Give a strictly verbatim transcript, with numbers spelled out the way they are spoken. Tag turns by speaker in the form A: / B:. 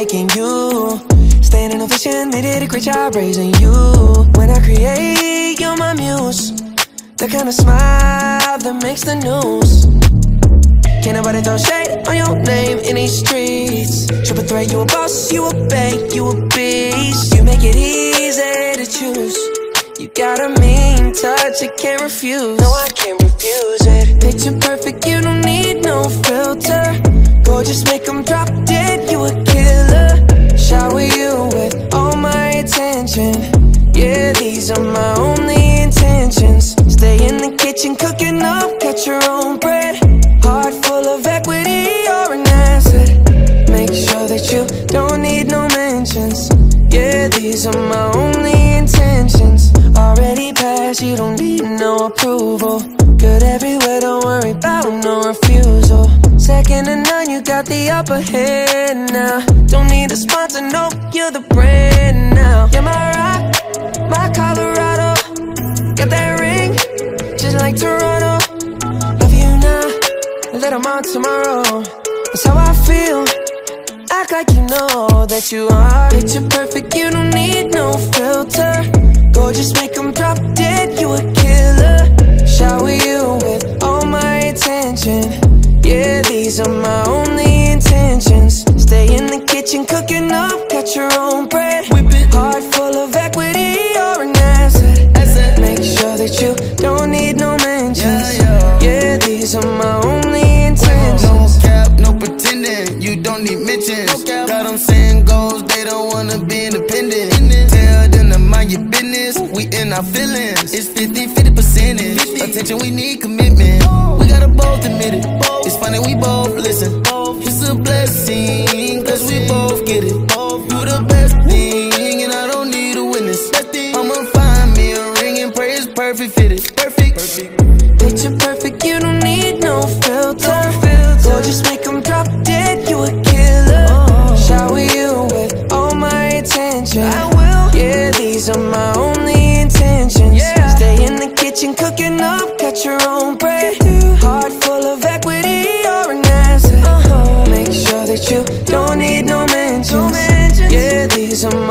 A: liking you. Staying in a vision, they did a great job raising you. When I create, you're my muse. The kind of smile that makes the news. Can't nobody throw shade on your name in these streets. Triple threat, you a boss, you a bank, you a beast. You make it easy to choose. You got a mean touch, I can't refuse. No, I can't refuse it. Picture perfect, you don't need no filter. Gorgeous, make them drop dead, you a killer. Shower you with all my attention. Yeah, these are my only intentions. Stay in the kitchen, cooking up, cut your own bread. Heart full of equity, you're an asset. Make sure that you don't need no mentions. Yeah, these are my only intentions. Already passed, you don't need no approval. Good everywhere, don't worry about no refusal. Second to none, you got the upper hand now. Don't need a sponsor, no, you're the brand now. You're my rock, my Colorado. Got that ring, just like Toronto. Love you now, let them on tomorrow. That's how I feel, act like you know that you are. Picture perfect, you don't need no filter. Gorgeous, make them drop dead, you a killer. Shower you with all my attention. Yeah, these are my only intentions. Stay in the kitchen, cooking up, cut your own bread. Heart full of equity, you're an asset. asset. Make sure that you don't need no mentions. Yeah, yeah. Yeah, these are my only intentions.
B: No cap, no pretending, you don't need mentions. No got them saying goals, they don't wanna be independent. Tell them to mind your business, we in our feelings. It's fifty fifty percentage. Attention, we need commitment. We gotta both admit it. It's funny, we both listen. It's a blessing, cause we both get it. You the best thing, and I don't need a witness. I'ma find me a ring and pray it's perfect fitted. Perfect.
A: Picture perfect, you don't need no filter. Gorgeous, make them drop dead, you a killer. Shower you with all my attention. I will. Yeah, these are my only intentions. Stay in the kitchen, cooking up, cut your own bread. Heart full of equity, you're an asset. Make sure that you don't need no mentions. Yeah, these are my